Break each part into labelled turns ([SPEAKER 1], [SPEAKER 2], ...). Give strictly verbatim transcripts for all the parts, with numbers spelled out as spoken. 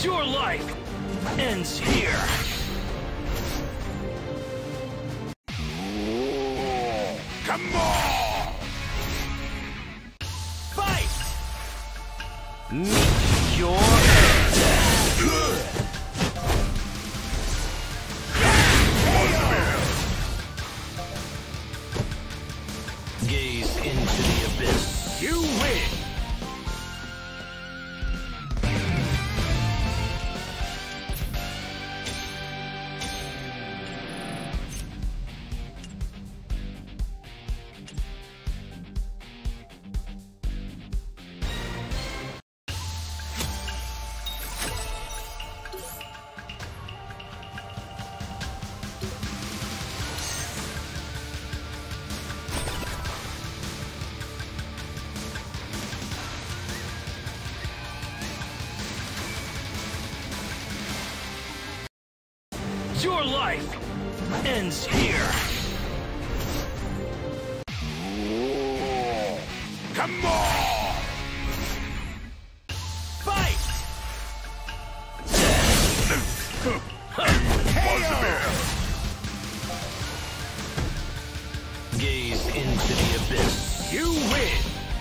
[SPEAKER 1] Your life ends here.
[SPEAKER 2] Come on!
[SPEAKER 1] Fight!
[SPEAKER 2] Meet your gaze into the abyss.
[SPEAKER 1] You win! Your life ends here.
[SPEAKER 2] Come on!
[SPEAKER 1] Fight!
[SPEAKER 2] Gaze into the abyss.
[SPEAKER 1] You win!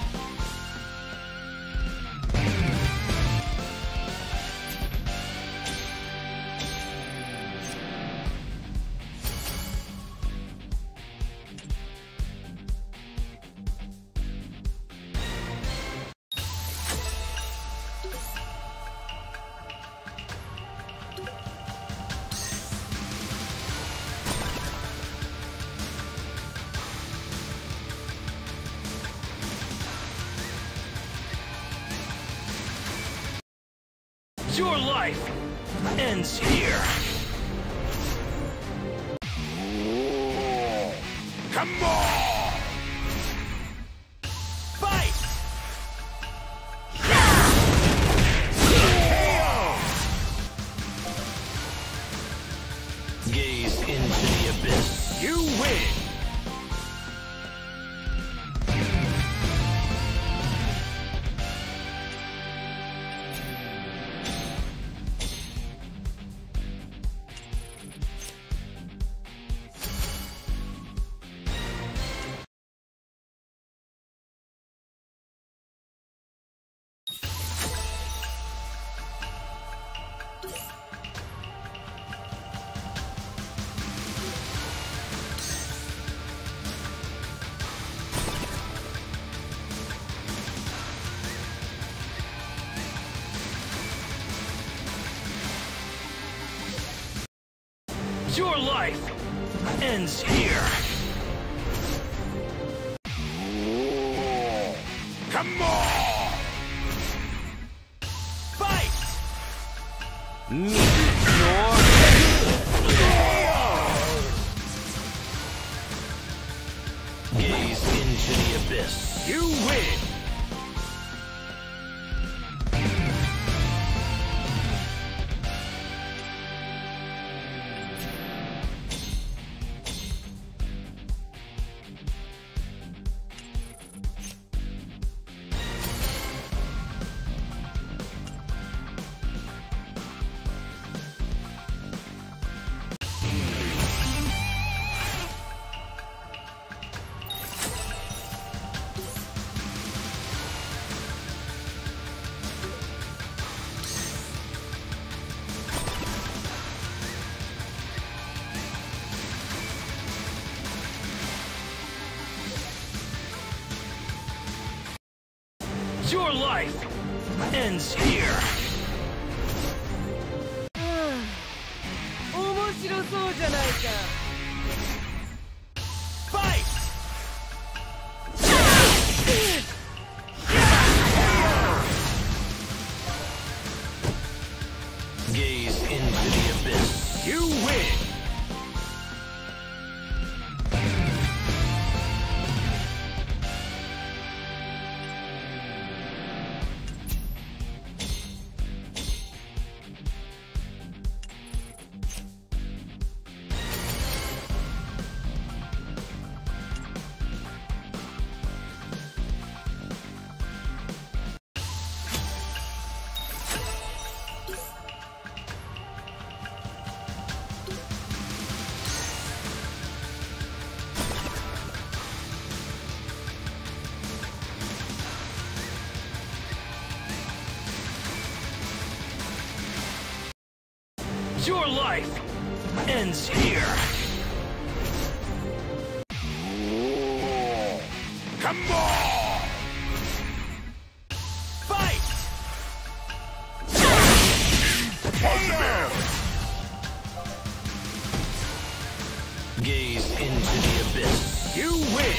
[SPEAKER 1] Your life ends here.
[SPEAKER 2] Come on!
[SPEAKER 1] Fight!
[SPEAKER 2] Gaze into the abyss.
[SPEAKER 1] You win! Your life ends here.
[SPEAKER 2] Come on!
[SPEAKER 1] Fight!
[SPEAKER 2] Meet your gaze into the abyss.
[SPEAKER 1] You win! Your life ends here.
[SPEAKER 3] 面白そうじゃないか。
[SPEAKER 1] Fight!
[SPEAKER 2] Gaze into the abyss.
[SPEAKER 1] You win! Your life ends here.
[SPEAKER 2] Come on!
[SPEAKER 1] Fight!
[SPEAKER 2] Impossible! Gaze into the abyss.
[SPEAKER 1] You win!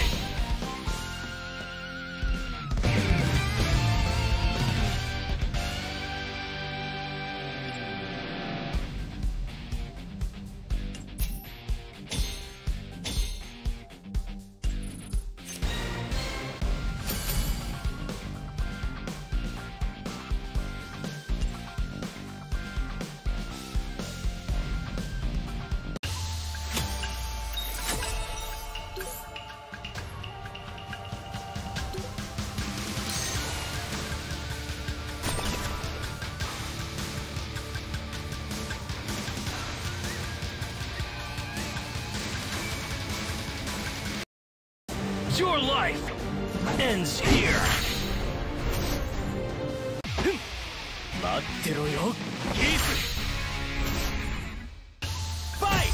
[SPEAKER 1] Your life ends here. Fight!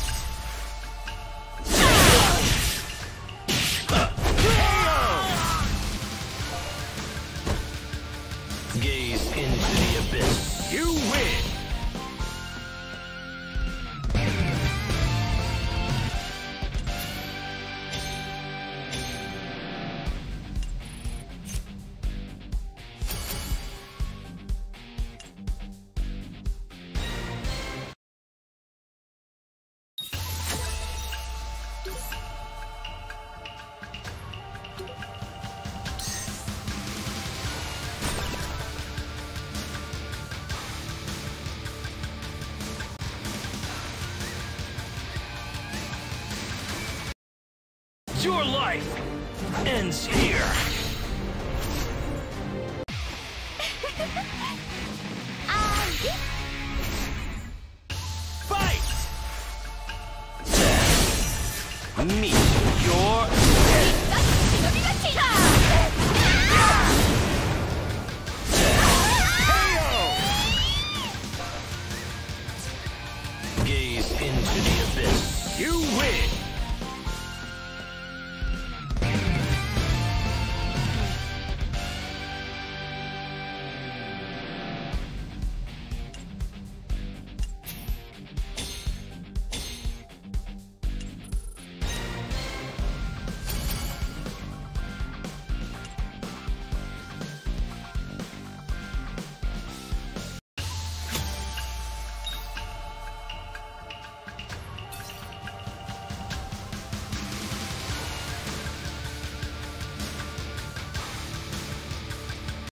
[SPEAKER 2] Gaze into the abyss.
[SPEAKER 1] You win! Your life ends here.